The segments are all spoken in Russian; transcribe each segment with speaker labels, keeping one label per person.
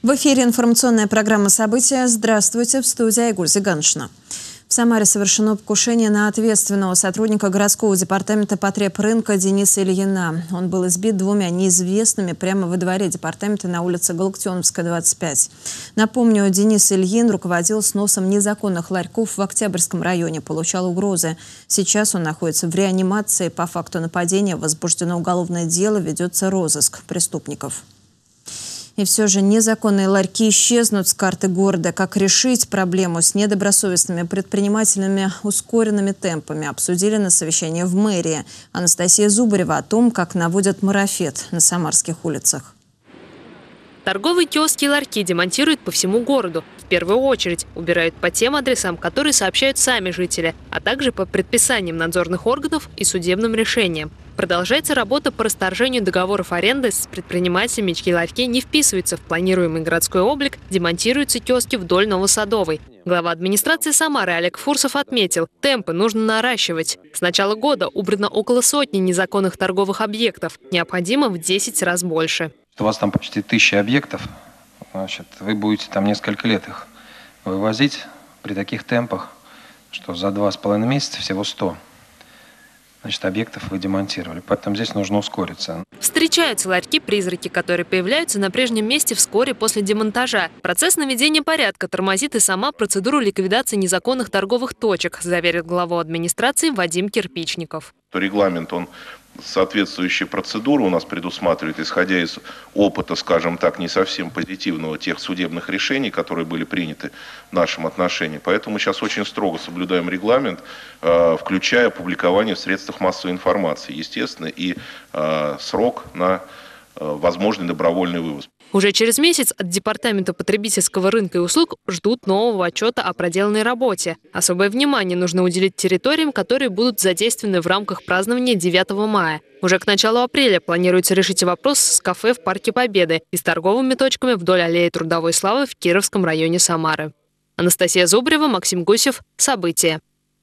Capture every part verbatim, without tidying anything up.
Speaker 1: В эфире информационная программа «События». Здравствуйте, в студии Айгуль Зиганшина. В Самаре совершено покушение на ответственного сотрудника городского департамента потребрынка Дениса Ильина. Он был избит двумя неизвестными прямо во дворе департамента на улице Галактионовская, двадцать пять. Напомню, Денис Ильин руководил сносом незаконных ларьков в Октябрьском районе, получал угрозы. Сейчас он находится в реанимации. По факту нападения возбуждено уголовное дело, ведется розыск преступников. И все же незаконные ларьки исчезнут с карты города. Как решить проблему с недобросовестными предпринимателями ускоренными темпами, обсудили на совещании в мэрии. Анастасия Зубарева о том, как наводят марафет на самарских улицах.
Speaker 2: Торговые киоски и ларьки демонтируют по всему городу. В первую очередь убирают по тем адресам, которые сообщают сами жители, а также по предписаниям надзорных органов и судебным решениям. Продолжается работа по расторжению договоров аренды с предпринимателями, чьи ларьки не вписываются в планируемый городской облик, демонтируются киоски вдоль Новосадовой. Глава администрации Самары Олег Фурсов отметил, темпы нужно наращивать. С начала года убрано около сотни незаконных торговых объектов, необходимо в десять раз больше.
Speaker 3: У вас там почти тысяча объектов, значит, вы будете там несколько лет их вывозить при таких темпах, что за два с половиной месяца всего сто. Значит, объектов вы демонтировали. Поэтому здесь нужно ускориться.
Speaker 2: Встречаются ларьки-призраки, которые появляются на прежнем месте вскоре после демонтажа. Процесс наведения порядка тормозит и сама процедуру ликвидации незаконных торговых точек, заверил глава администрации Вадим Кирпичников.
Speaker 4: Регламент, он соответствующие процедуры у нас предусматривает, исходя из опыта, скажем так, не совсем позитивного тех судебных решений, которые были приняты в нашем отношении. Поэтому мы сейчас очень строго соблюдаем регламент, включая публикование в средствах массовой информации, естественно, и срок на возможный добровольный вывоз.
Speaker 2: Уже через месяц от Департамента потребительского рынка и услуг ждут нового отчета о проделанной работе. Особое внимание нужно уделить территориям, которые будут задействованы в рамках празднования девятого мая. Уже к началу апреля планируется решить вопрос с кафе в Парке Победы и с торговыми точками вдоль аллеи Трудовой славы в Кировском районе Самары. Анастасия Зубарева, Максим Гусев. События.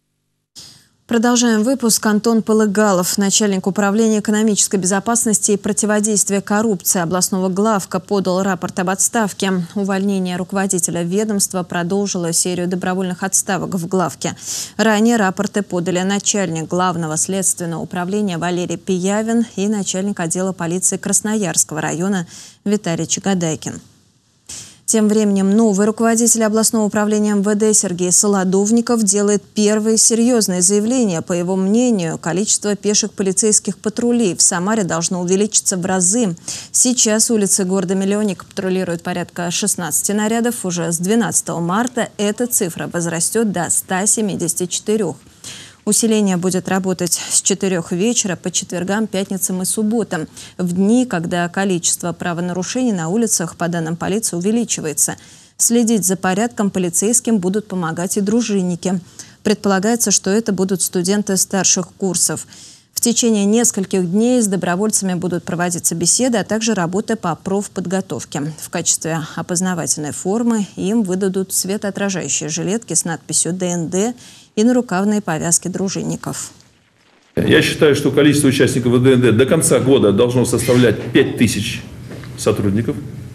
Speaker 1: Продолжаем выпуск. Антон Полыгалов, начальник управления экономической безопасности и противодействия коррупции областного главка, подал рапорт об отставке. Увольнение руководителя ведомства продолжило серию добровольных отставок в главке. Ранее рапорты подали начальник главного следственного управления Валерий Пиявин и начальник отдела полиции Красноярского района Виталий Чагодайкин. Тем временем новый руководитель областного управления эм вэ дэ Сергей Солодовников делает первые серьезные заявления. По его мнению, количество пеших полицейских патрулей в Самаре должно увеличиться в разы. Сейчас улицы города-миллионника патрулируют порядка шестнадцати нарядов. Уже с двенадцатого марта эта цифра возрастет до ста семидесяти четырёх. Усиление будет работать с четырёх вечера по четвергам, пятницам и субботам, в дни, когда количество правонарушений на улицах, по данным полиции, увеличивается. Следить за порядком полицейским будут помогать и дружинники. Предполагается, что это будут студенты старших курсов. В течение нескольких дней с добровольцами будут проводиться беседы, а также работа по профподготовке. В качестве опознавательной формы им выдадут светоотражающие жилетки с надписью дэ эн дэ и нарукавные повязки дружинников.
Speaker 5: Я считаю, что количество участников вэ дэ эн дэ до конца года должно составлять пять тысяч сотрудников.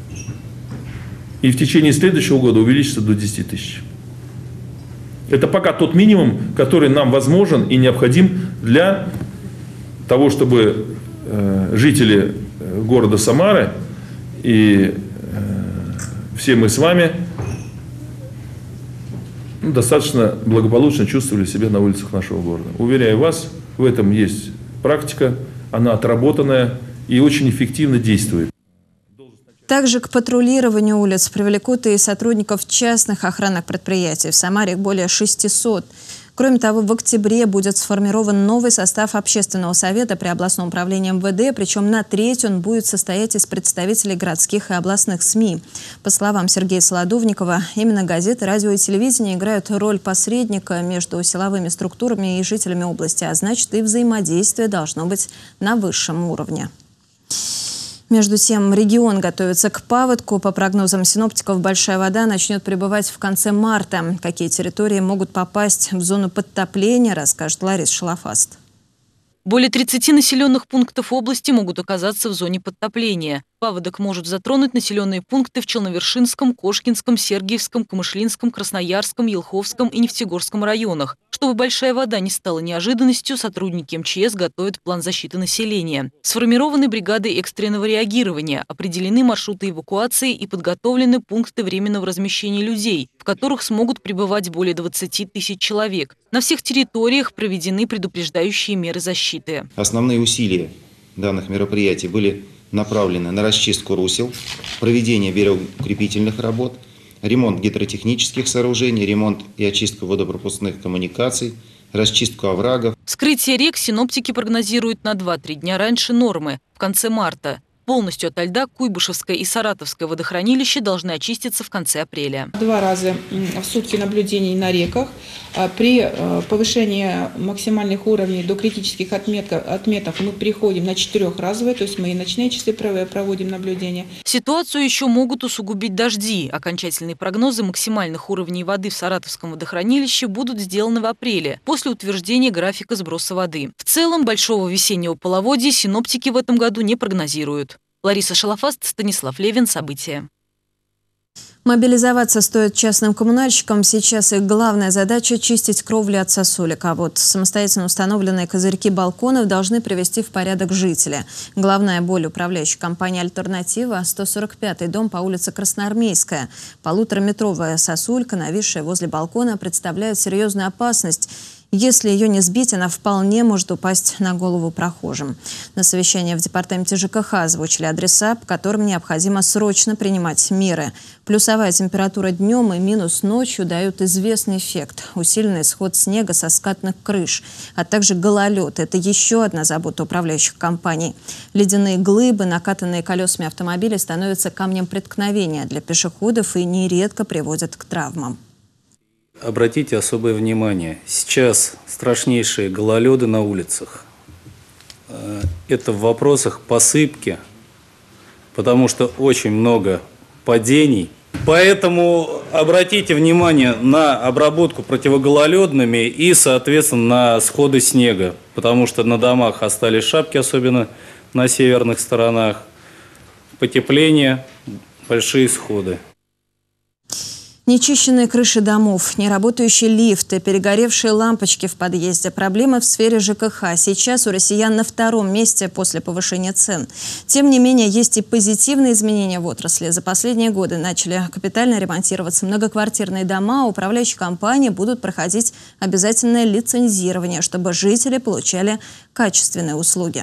Speaker 5: И в течение следующего года увеличится до десяти тысяч. Это пока тот минимум, который нам возможен и необходим для того, чтобы э, жители города Самары и э, все мы с вами ну, достаточно благополучно чувствовали себя на улицах нашего города. Уверяю вас, в этом есть практика, она отработанная и очень эффективно действует.
Speaker 1: Также к патрулированию улиц привлекут и сотрудников частных охранных предприятий. В Самаре их более шестисот. Кроме того, в октябре будет сформирован новый состав общественного совета при областном управлении эм вэ дэ, причем на треть он будет состоять из представителей городских и областных СМИ. По словам Сергея Солодовникова, именно газеты, радио и телевидение играют роль посредника между силовыми структурами и жителями области, а значит, и взаимодействие должно быть на высшем уровне. Между тем, регион готовится к паводку. По прогнозам синоптиков, большая вода начнет прибывать в конце марта. Какие территории могут попасть в зону подтопления, расскажет Лариса Шалафаст.
Speaker 6: Более тридцати населенных пунктов области могут оказаться в зоне подтопления. Паводок может затронуть населенные пункты в Челновершинском, Кошкинском, Сергиевском, Камышлинском, Красноярском, Елховском и Нефтегорском районах. Чтобы большая вода не стала неожиданностью, сотрудники эм че эс готовят план защиты населения. Сформированы бригады экстренного реагирования, определены маршруты эвакуации и подготовлены пункты временного размещения людей, в которых смогут пребывать более двадцати тысяч человек. На всех территориях проведены предупреждающие меры защиты.
Speaker 7: Основные усилия данных мероприятий были направлены на расчистку русел, проведение берегоукрепительных работ, ремонт гидротехнических сооружений, ремонт и очистку водопропускных коммуникаций, расчистку оврагов.
Speaker 6: Вскрытие рек синоптики прогнозируют на два-три дня раньше нормы, в конце марта. Полностью ото льда Куйбышевское и Саратовское водохранилища должны очиститься в конце апреля.
Speaker 8: Два раза в сутки наблюдений на реках. При повышении максимальных уровней до критических отметок, отметок мы переходим на четырехразовые, то есть мы и ночные часы проводим наблюдения.
Speaker 6: Ситуацию еще могут усугубить дожди. Окончательные прогнозы максимальных уровней воды в Саратовском водохранилище будут сделаны в апреле, после утверждения графика сброса воды. В целом большого весеннего половодья синоптики в этом году не прогнозируют. Лариса Шалафаст, Станислав Левин. События.
Speaker 1: Мобилизоваться стоит частным коммунальщикам. Сейчас их главная задача – чистить кровли от сосулек. А вот самостоятельно установленные козырьки балконов должны привести в порядок жители. Главная боль управляющей компании «Альтернатива» – сто сорок пятый дом по улице Красноармейская. Полутораметровая сосулька, нависшая возле балкона, представляет серьезную опасность. Если ее не сбить, она вполне может упасть на голову прохожим. На совещании в департаменте жэ ка ха озвучили адреса, по которым необходимо срочно принимать меры. Плюсовая температура днем и минус ночью дают известный эффект. Усиленный сход снега со скатных крыш, а также гололед – это еще одна забота управляющих компаний. Ледяные глыбы, накатанные колесами автомобиля, становятся камнем преткновения для пешеходов и нередко приводят к травмам.
Speaker 9: Обратите особое внимание, сейчас страшнейшие гололеды на улицах. Это в вопросах посыпки, потому что очень много падений. Поэтому обратите внимание на обработку противогололедными и, соответственно, на сходы снега, потому что на домах остались шапки, особенно на северных сторонах. Потепление, большие сходы.
Speaker 1: Нечищенные крыши домов, неработающие лифты, перегоревшие лампочки в подъезде. Проблемы в сфере жэ ка ха сейчас у россиян на втором месте после повышения цен. Тем не менее, есть и позитивные изменения в отрасли. За последние годы начали капитально ремонтироваться многоквартирные дома. Управляющие компании будут проходить обязательное лицензирование, чтобы жители получали качественные услуги.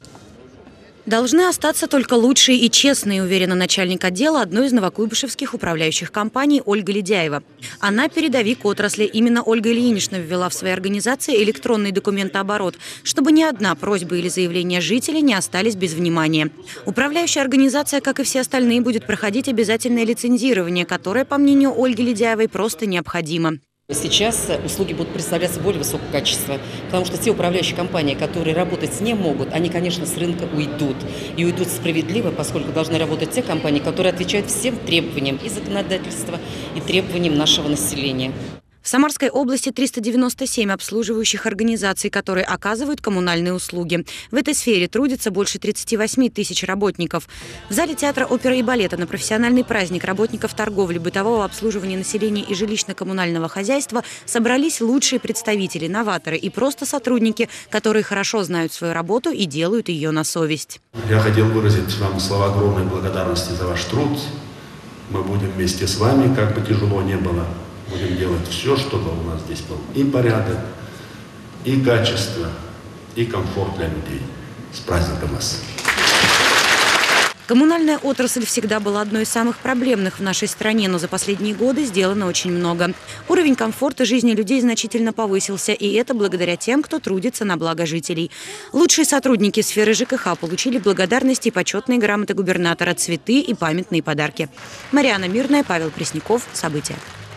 Speaker 10: Должны остаться только лучшие и честные, уверена начальник отдела одной из новокуйбышевских управляющих компаний Ольга Ледяева. Она передовик отрасли. Именно Ольга Ильинична ввела в своей организации электронный документооборот, чтобы ни одна просьба или заявление жителей не остались без внимания. Управляющая организация, как и все остальные, будет проходить обязательное лицензирование, которое, по мнению Ольги Ледяевой, просто необходимо.
Speaker 11: Сейчас услуги будут представляться более высокого качества, потому что те управляющие компании, которые работать не могут, они, конечно, с рынка уйдут. И уйдут справедливо, поскольку должны работать те компании, которые отвечают всем требованиям и законодательства, и требованиям нашего населения.
Speaker 10: В Самарской области триста девяносто семь обслуживающих организаций, которые оказывают коммунальные услуги. В этой сфере трудится больше тридцати восьми тысяч работников. В зале театра оперы и балета на профессиональный праздник работников торговли, бытового обслуживания населения и жилищно-коммунального хозяйства собрались лучшие представители, новаторы и просто сотрудники, которые хорошо знают свою работу и делают ее на совесть.
Speaker 12: Я хотел выразить вам слова огромной благодарности за ваш труд. Мы будем вместе с вами, как бы тяжело не было. Будем делать все, чтобы у нас здесь был и порядок, и качество, и комфорт для людей. С праздником вас!
Speaker 10: Коммунальная отрасль всегда была одной из самых проблемных в нашей стране, но за последние годы сделано очень много. Уровень комфорта жизни людей значительно повысился, и это благодаря тем, кто трудится на благо жителей. Лучшие сотрудники сферы жэ ка ха получили благодарности и почетные грамоты губернатора, цветы и памятные подарки. Мариана Мирная, Павел Пресняков. События.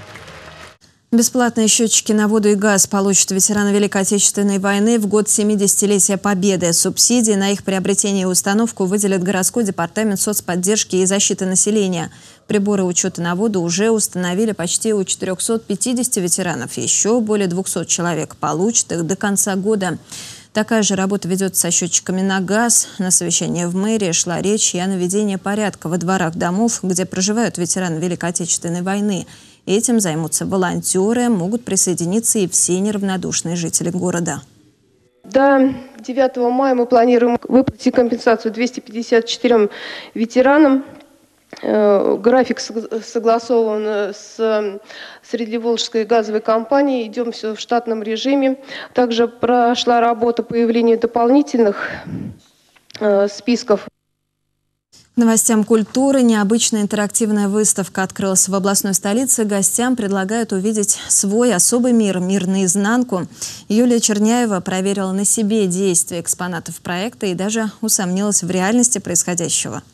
Speaker 1: Бесплатные счетчики на воду и газ получат ветераны Великой Отечественной войны в год семидесятилетия Победы. Субсидии на их приобретение и установку выделит городской департамент соцподдержки и защиты населения. Приборы учета на воду уже установили почти у четырёхсот пятидесяти ветеранов. Еще более двухсот человек получат их до конца года. Такая же работа ведется со счетчиками на газ. На совещании в мэрии шла речь и о наведении порядка во дворах домов, где проживают ветераны Великой Отечественной войны. Этим займутся волонтеры, могут присоединиться и все неравнодушные жители города.
Speaker 13: До девятого мая мы планируем выплатить компенсацию двухстам пятидесяти четырём ветеранам. График согласован с Средневолжской газовой компанией. Идем все в штатном режиме. Также прошла работа по появлению дополнительных списков.
Speaker 1: К новостям культуры. Необычная интерактивная выставка открылась в областной столице. Гостям предлагают увидеть свой особый мир, мир наизнанку. Юлия Черняева проверила на себе действия экспонатов проекта и даже усомнилась в реальности происходящего.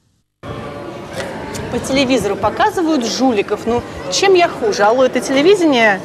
Speaker 14: По телевизору показывают жуликов. Ну, чем я хуже? Алло, это телевидение?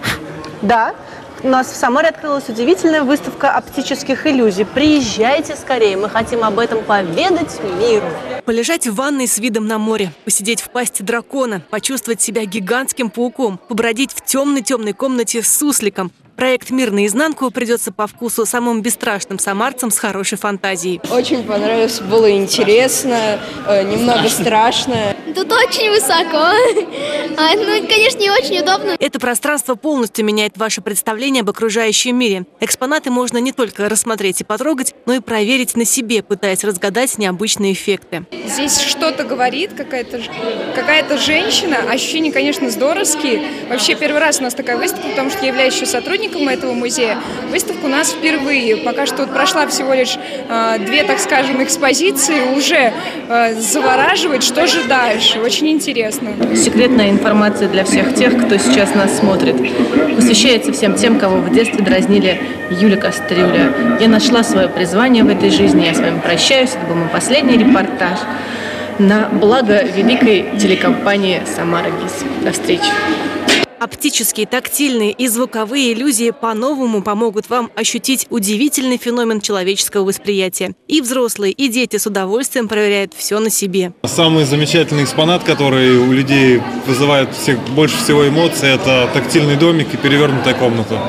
Speaker 14: Да. У нас в Самаре открылась удивительная выставка оптических иллюзий. Приезжайте скорее, мы хотим об этом поведать миру.
Speaker 15: Полежать в ванной с видом на море, посидеть в пасти дракона, почувствовать себя гигантским пауком, побродить в темной-темной комнате с сусликом. Проект «Мир наизнанку» придется по вкусу самым бесстрашным самарцам с хорошей фантазией.
Speaker 16: Очень понравилось, было интересно, немного страшно.
Speaker 17: Тут очень высоко, а, ну, конечно, не очень удобно.
Speaker 15: Это пространство полностью меняет ваше представление об окружающем мире. Экспонаты можно не только рассмотреть и потрогать, но и проверить на себе, пытаясь разгадать необычные эффекты.
Speaker 18: Здесь что-то говорит какая-то какая-то женщина. Ощущения, конечно, здоровские. Вообще первый раз у нас такая выставка, потому что я являюсь еще сотрудником этого музея. Выставка у нас впервые. Пока что вот прошла всего лишь э, две, так скажем, экспозиции. Уже э, завораживает, что же дальше. Очень интересно.
Speaker 14: Секретная информация для всех тех, кто сейчас нас смотрит. Посвящается всем тем, кого в детстве дразнили Юля Кастрюля. Я нашла свое призвание в этой жизни. Я с вами прощаюсь. Это был мой последний репортаж на благо великой телекомпании «Самара ГИС». До встречи.
Speaker 15: Оптические, тактильные и звуковые иллюзии по-новому помогут вам ощутить удивительный феномен человеческого восприятия. И взрослые, и дети с удовольствием проверяют все на себе.
Speaker 19: Самый замечательный экспонат, который у людей вызывает всех, больше всего эмоций, это тактильный домик и перевернутая комната.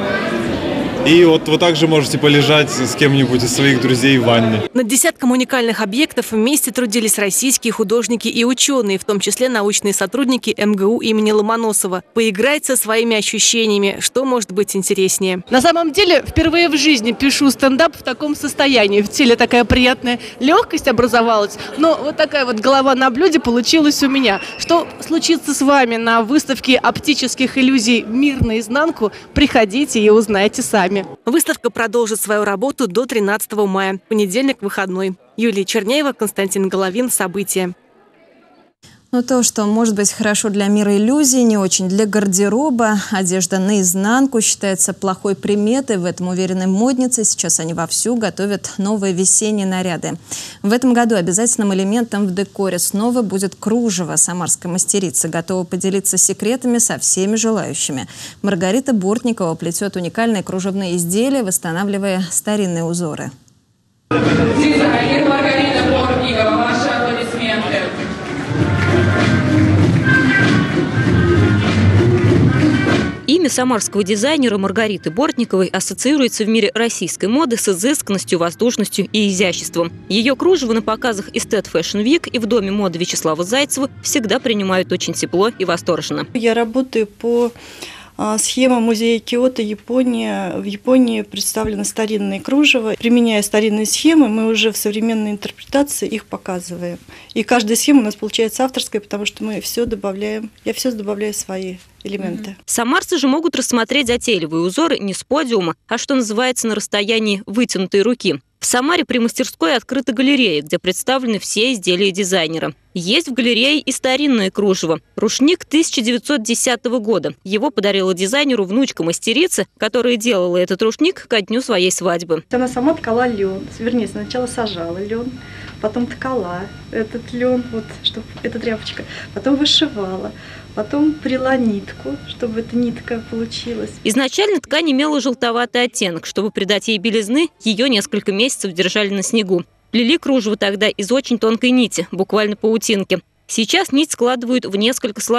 Speaker 19: И вот вы также можете полежать с кем-нибудь из своих друзей в ванне.
Speaker 15: Над десятком уникальных объектов вместе трудились российские художники и ученые, в том числе научные сотрудники эм гэ у имени Ломоносова. Поиграть со своими ощущениями, что может быть интереснее.
Speaker 14: На самом деле, впервые в жизни пишу стендап в таком состоянии. В теле такая приятная легкость образовалась, но вот такая вот голова на блюде получилась у меня. Что случится с вами на выставке оптических иллюзий «Мир наизнанку», приходите и узнайте сами.
Speaker 15: Выставка продолжит свою работу до тринадцатого мая. Понедельник, выходной. Юлия Черняева, Константин Головин. События.
Speaker 1: Но то, что может быть хорошо для мира иллюзий, не очень для гардероба. Одежда наизнанку считается плохой приметой. В этом уверены модницы. Сейчас они вовсю готовят новые весенние наряды. В этом году обязательным элементом в декоре снова будет кружево. Самарская мастерица готова поделиться секретами со всеми желающими. Маргарита Бортникова плетет уникальные кружевные изделия, восстанавливая старинные узоры.
Speaker 20: Маргарита Бортникова, ваши аплодисменты.
Speaker 10: Имя самарского дизайнера Маргариты Бортниковой ассоциируется в мире российской моды с изысканностью, воздушностью и изяществом. Ее кружево на показах Estet Fashion Week и в Доме моды Вячеслава Зайцева всегда принимают очень тепло и восторженно.
Speaker 21: Я работаю по схема музея Киото, Япония. В Японии представлены старинные кружева. Применяя старинные схемы, мы уже в современной интерпретации их показываем. И каждая схема у нас получается авторская, потому что мы все добавляем, я все добавляю свои элементы.
Speaker 10: Самарцы же могут рассмотреть затейливые узоры не с подиума, а, что называется, на расстоянии вытянутой руки. В Самаре при мастерской открыта галерея, где представлены все изделия дизайнера. Есть в галерее и старинное кружево. Рушник тысяча девятьсот десятого года. Его подарила дизайнеру внучка мастерицы, которая делала этот рушник ко дню своей свадьбы.
Speaker 21: Она сама ткала лен, вернее, сначала сажала лен, потом ткала этот лен, вот, чтобы эта тряпочка, потом вышивала. Потом прила нитку, чтобы эта нитка получилась.
Speaker 10: Изначально ткань имела желтоватый оттенок. Чтобы придать ей белизны, ее несколько месяцев держали на снегу. Плели кружево тогда из очень тонкой нити, буквально паутинки. Сейчас нить складывают в несколько слоев.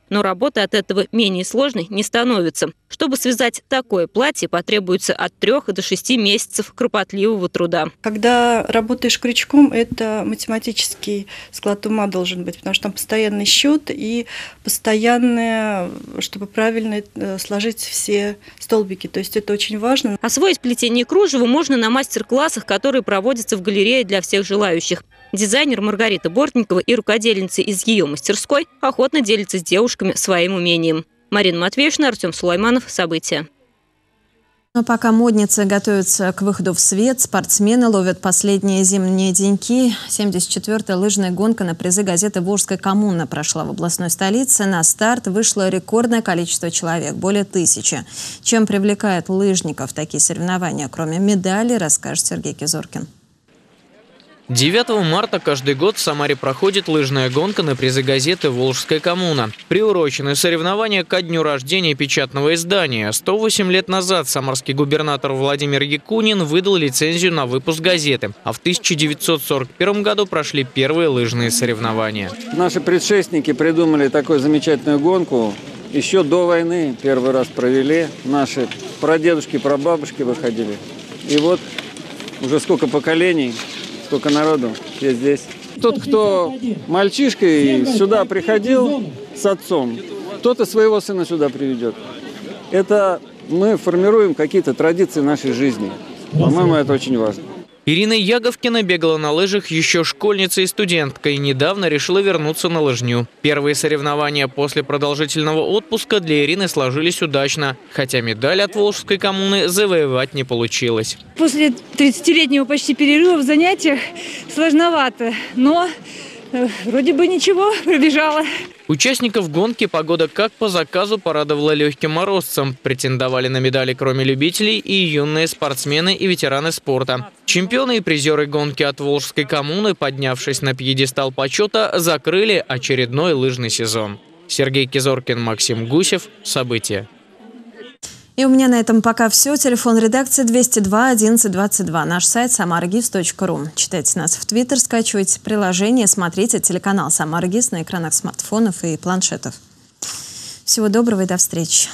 Speaker 3: Но работа от этого менее сложной не становится. Чтобы связать такое платье, потребуется от трех до шести месяцев кропотливого труда.
Speaker 21: Когда работаешь крючком, это математический склад ума должен быть, потому что там постоянный счет и постоянное, чтобы правильно сложить все столбики. То есть это очень важно.
Speaker 3: Освоить плетение кружева можно на мастер-классах, которые проводятся в галерее для всех желающих. Дизайнер Маргарита Бортникова и рукодельница из ее мастерской охотно делятся с девушками своим умением. Марина Матвеевна, Артем Сулайманов. События.
Speaker 1: Но пока модницы готовятся к выходу в свет, спортсмены ловят последние зимние деньки. семьдесят четвёртая лыжная гонка на призы газеты «Волжская коммуна» прошла в областной столице. На старт вышло рекордное количество человек – более тысячи. Чем привлекают лыжников такие соревнования, кроме медалей, расскажет Сергей Кизоркин.
Speaker 22: девятого марта каждый год в Самаре проходит лыжная гонка на призы газеты «Волжская коммуна». Приурочены соревнования ко дню рождения печатного издания. сто восемь лет назад самарский губернатор Владимир Якунин выдал лицензию на выпуск газеты, а в тысяча девятьсот сорок первом году прошли первые лыжные соревнования.
Speaker 23: Наши предшественники придумали такую замечательную гонку. Еще до войны первый раз провели. Наши прадедушки, прабабушки выходили. И вот уже сколько поколений, сколько народу есть здесь. Тот, кто мальчишкой сюда приходил с отцом, тот и своего сына сюда приведет. Это мы формируем какие-то традиции нашей жизни. По-моему, это очень важно.
Speaker 22: Ирина Яговкина бегала на лыжах еще школьницей и студенткой и недавно решила вернуться на лыжню. Первые соревнования после продолжительного отпуска для Ирины сложились удачно, хотя медаль от Волжской коммуны завоевать не получилось.
Speaker 24: После тридцатилетнего почти перерыва в занятиях сложновато, но э, вроде бы ничего, пробежала.
Speaker 22: Участников гонки погода как по заказу порадовала легким морозцем. Претендовали на медали кроме любителей и юные спортсмены и ветераны спорта. Чемпионы и призеры гонки от Волжской коммуны, поднявшись на пьедестал почета, закрыли очередной лыжный сезон. Сергей Кизоркин, Максим Гусев. События.
Speaker 1: И у меня на этом пока все. Телефон редакции двести два одиннадцать двадцать два. Наш сайт самарагис точка ру. Читайте нас в Твиттер, скачивайте приложение, смотрите телеканал «Самарагис» на экранах смартфонов и планшетов. Всего доброго и до встречи.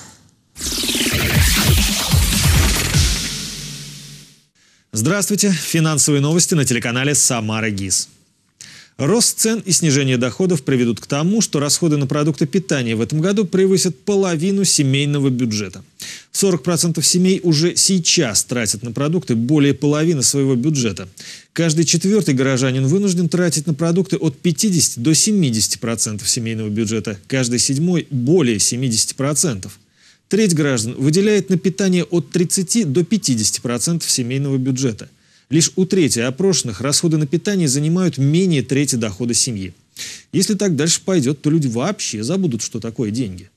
Speaker 25: Здравствуйте. Финансовые новости на телеканале «Самарагис». Рост цен и снижение доходов приведут к тому, что расходы на продукты питания в этом году превысят половину семейного бюджета. сорок процентов семей уже сейчас тратят на продукты более половины своего бюджета. Каждый четвертый горожанин вынужден тратить на продукты от пятидесяти до семидесяти процентов семейного бюджета. Каждый седьмой – более семидесяти процентов. Треть граждан выделяет на питание от тридцати до пятидесяти процентов семейного бюджета. Лишь у трети опрошенных расходы на питание занимают менее трети дохода семьи. Если так дальше пойдет, то люди вообще забудут, что такое деньги.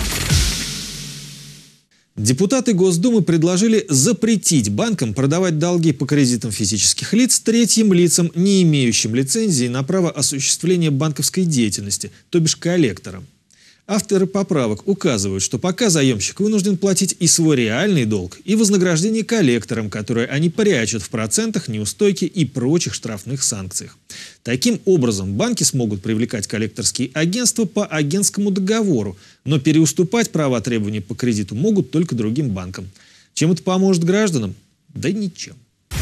Speaker 25: Депутаты Госдумы предложили запретить банкам продавать долги по кредитам физических лиц третьим лицам, не имеющим лицензии на право осуществления банковской деятельности, то бишь коллекторам. Авторы поправок указывают, что пока заемщик вынужден платить и свой реальный долг, и вознаграждение коллекторам, которые они прячут в процентах, неустойки и прочих штрафных санкциях. Таким образом, банки смогут привлекать коллекторские агентства по агентскому договору, но переуступать права требований по кредиту могут только другим банкам. Чем это поможет гражданам? Да ничем.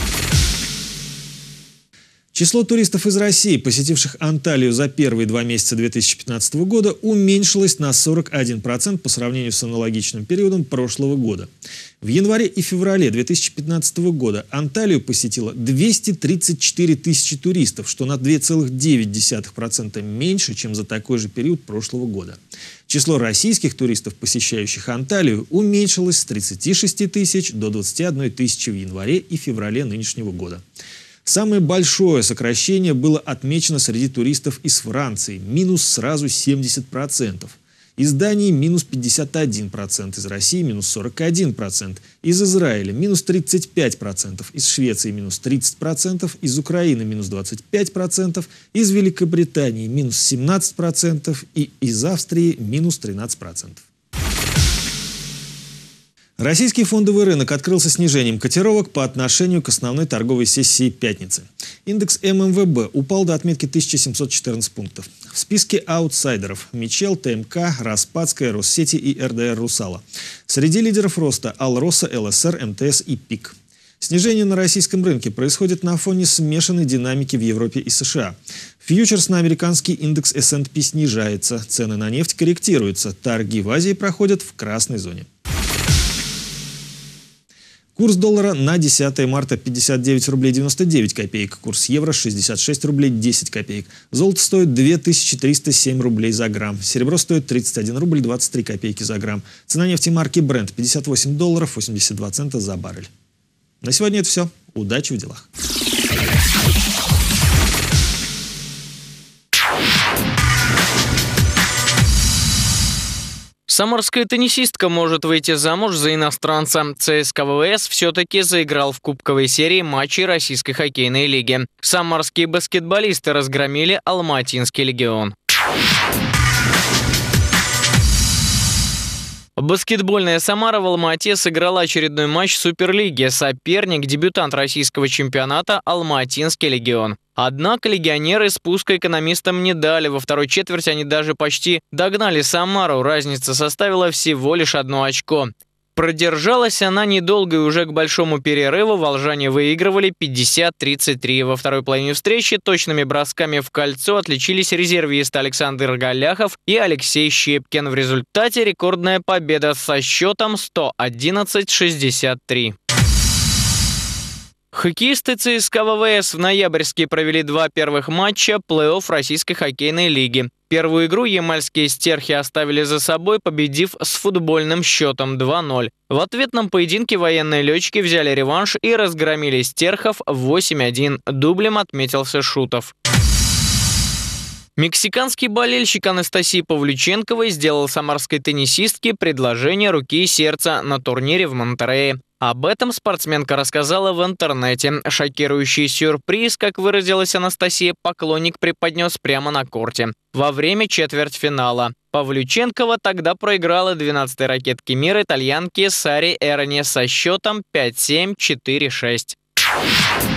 Speaker 25: Число туристов из России, посетивших Анталию за первые два месяца две тысячи пятнадцатого года, уменьшилось на сорок один процент по сравнению с аналогичным периодом прошлого года. В январе и феврале две тысячи пятнадцатого года Анталию посетило двести тридцать четыре тысячи туристов, что на две целых девять десятых процента меньше, чем за такой же период прошлого года. Число российских туристов, посещающих Анталию, уменьшилось с тридцати шести тысяч до двадцати одной тысячи в январе и феврале нынешнего года. Самое большое сокращение было отмечено среди туристов из Франции – минус сразу семьдесят процентов. Из Дании – минус пятьдесят один процент, из России – минус сорок один процент, из Израиля – минус тридцать пять процентов, из Швеции – минус тридцать процентов, из Украины – минус двадцать пять процентов, из Великобритании – минус семнадцать процентов и из Австрии – минус тринадцать процентов. Российский фондовый рынок открылся снижением котировок по отношению к основной торговой сессии пятницы. Индекс эм эм вэ бэ упал до отметки тысяча семьсот четырнадцать пунктов. В списке аутсайдеров – Мичел, ТМК, Распадская, Россети и РДР «Русала». Среди лидеров роста – Алроса, ЛСР, МТС и ПИК. Снижение на российском рынке происходит на фоне смешанной динамики в Европе и США. Фьючерс на американский индекс эс энд пи снижается, цены на нефть корректируются, торги в Азии проходят в красной зоне. Курс доллара на десятое марта пятьдесят девять рублей девяносто девять копеек, курс евро шестьдесят шесть рублей десять копеек. Золото стоит две тысячи триста семь рублей за грамм, серебро стоит тридцать один рубль двадцать три копейки за грамм. Цена нефти марки Brent пятьдесят восемь долларов восемьдесят два цента за баррель. На сегодня это все. Удачи в делах.
Speaker 22: Самарская теннисистка может выйти замуж за иностранца. ЦСКА ВВС все-таки заиграл в кубковой серии матчей Российской хоккейной лиги. Самарские баскетболисты разгромили Алматинский легион. Баскетбольная «Самара» в Алма-Ате сыграла очередной матч Суперлиги. Соперник – дебютант российского чемпионата Алматинский легион. Однако легионеры спуска экономистам не дали. Во второй четверти они даже почти догнали «Самару». Разница составила всего лишь одно очко. Продержалась она недолго, и уже к большому перерыву волжане выигрывали пятьдесят тридцать три. Во второй половине встречи точными бросками в кольцо отличились резервисты Александр Галяхов и Алексей Щепкин. В результате рекордная победа со счетом сто одиннадцать шестьдесят три. Хоккеисты ЦСКА ВВС в ноябрьске провели два первых матча плей-офф Российской хоккейной лиги. Первую игру ямальские стерхи оставили за собой, победив с футбольным счетом два ноль. В ответном поединке военные летчики взяли реванш и разгромили стерхов восемь один. Дублем отметился Шутов. Мексиканский болельщик Анастасии Павлюченковой сделал самарской теннисистке предложение руки и сердца на турнире в Монтеррее. Об этом спортсменка рассказала в интернете. Шокирующий сюрприз, как выразилась Анастасия, поклонник преподнес прямо на корте. Во время четвертьфинала. Павлюченкова тогда проиграла двенадцатой ракетке мира итальянке Саре Эроне со счетом пять семь четыре шесть.